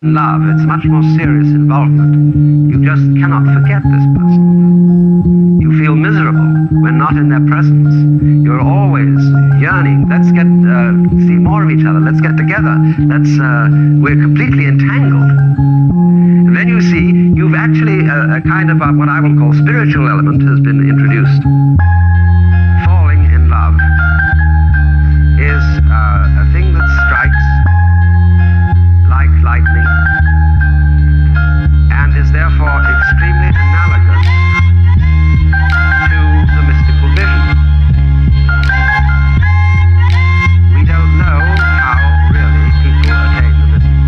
Love, it's much more serious involvement. You just cannot forget this person. You feel miserable when not in their presence. You're always yearning, let's get, see more of each other, let's get together, we're completely entangled. And then you see, you've actually, a kind of what I will call spiritual element has been introduced. Falling in love is a thing that strikes like lightning and is therefore extremely analogous to the mystical vision. We don't know how really people attain the mystical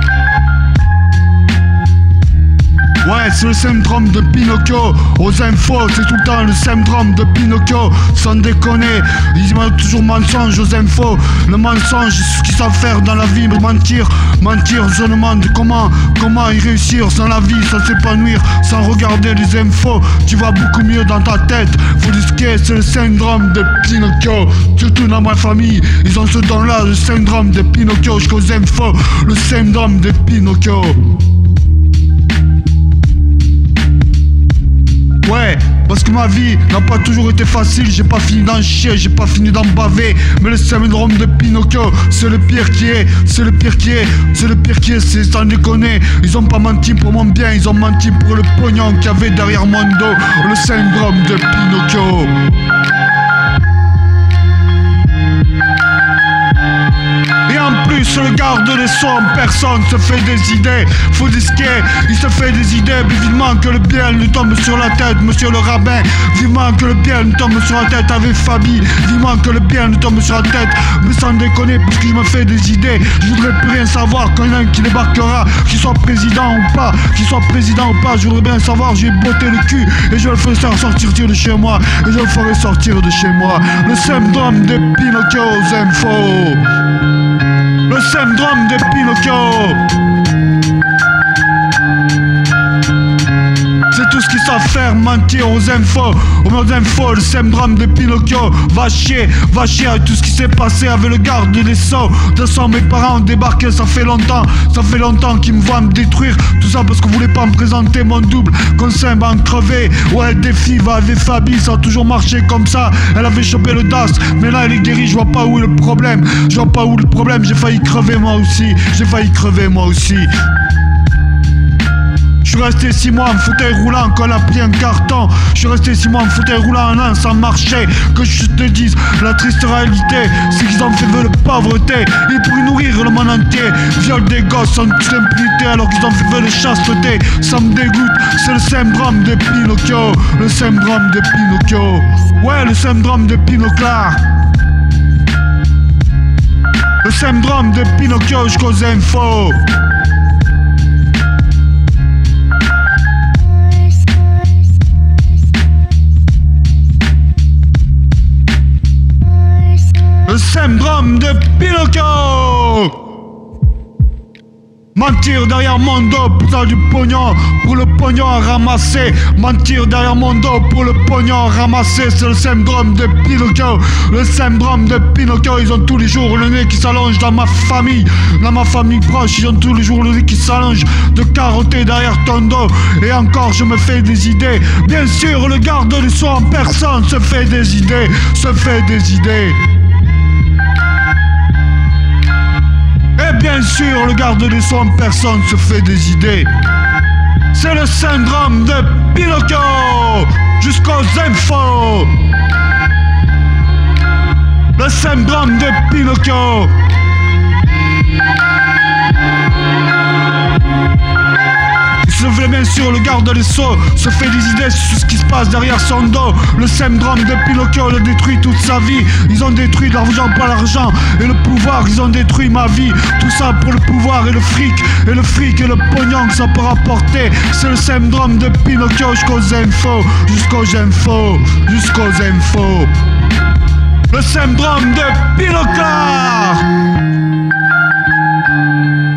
vision. Ouais, c'est le syndrome de Pinocchio. Aux infos, c'est tout le temps le syndrome de Pinocchio. Sans déconner, ils disent toujours mensonge aux infos. Le mensonge, c'est ce qu'ils savent faire dans la vie. Mentir, je me demande comment y réussir sans la vie, sans s'épanouir, sans regarder les infos. Tu vas beaucoup mieux dans ta tête. Faut disquer, c'est le syndrome de Pinocchio. Surtout dans ma famille, ils ont ce don-là, le syndrome de Pinocchio. Jusqu'aux infos, le syndrome de Pinocchio. Ouais, parce que ma vie n'a pas toujours été facile. J'ai pas fini d'en chier, j'ai pas fini d'en baver. Mais le syndrome de Pinocchio, c'est le pire qui est. C'est le pire qui est, c'est sans déconner. Ils ont pas menti pour mon bien, ils ont menti pour le pognon qu'il y avait derrière mon dos. Le syndrome de Pinocchio. Et en plus, le garde des sceaux en personne se fait des idées. Faut disquer, il se fait des idées. Mais vivement que le bien lui tombe sur la tête, monsieur le rabbin. Vivement que le bien lui tombe sur la tête avec Fabi. Vivement que le bien lui tombe sur la tête. Mais sans déconner, parce que je me fais des idées. Je voudrais plus rien savoir quand il y en a un qui débarquera, qu'il soit président ou pas, je voudrais bien savoir, j'ai botté le cul. Et je le ferai sortir de chez moi. Et je le ferai sortir de chez moi. Le syndrome de Pinocchio aux infos. Le syndrome de Pinocchio. C'est tout ce qu'ils savent faire, mentir aux infos. Le syndrome de Pinocchio. Va chier avec tout ce qui s'est passé avec le garde des sceaux. De toute façon, mes parents ont débarqué, ça fait longtemps qu'ils me voient me détruire. Tout ça parce que vous voulez pas me présenter mon double. Conseil va en crever. Ouais, le défi va avec Fabi, ça a toujours marché comme ça. Elle avait chopé le DAS, mais là elle est guérie, je vois pas où est le problème. J'ai failli crever moi aussi. Je suis resté 6 mois en fauteuil roulant quand elle a pris un carton. Je suis resté 6 mois en fauteuil roulant un an sans marcher. Que je te dise, la triste réalité, c'est qu'ils ont fait vœu de pauvreté. Et pour y nourrir le monde entier, viol des gosses sans toute impunité alors qu'ils ont fait vœu de chasteté. Ça me dégoûte, c'est le syndrome de Pinocchio. Le syndrome de Pinocchio. Ouais, le syndrome de Pinocchio. Le syndrome de Pinocchio jusqu'aux infos. Le syndrome de Pinocchio. Mentir derrière mon dos pour faire du pognon, pour le pognon à ramasser. Mentir derrière mon dos pour le pognon à ramasser, c'est le syndrome de Pinocchio. Le syndrome de Pinocchio, ils ont tous les jours le nez qui s'allonge dans ma famille. Dans ma famille proche, ils ont tous les jours le nez qui s'allonge de carotter derrière ton dos. Et encore, je me fais des idées. Bien sûr, le garde des sceaux en personne se fait des idées. Et bien sûr, le garde des sceaux en personne se fait des idées. C'est le syndrome de Pinocchio jusqu'aux infos. Le syndrome de Pinocchio. Se fait bien sûr, le garde des sceaux se fait des idées sur ce qui se passe derrière son dos. Le syndrome de Pinocchio le détruit toute sa vie. Ils ont détruit l'argent, pas l'argent. Et le pouvoir, ils ont détruit ma vie. Tout ça pour le pouvoir et le fric. Et le fric et le pognon que ça peut rapporter. C'est le syndrome de Pinocchio jusqu'aux infos. Le syndrome de Pinocchio.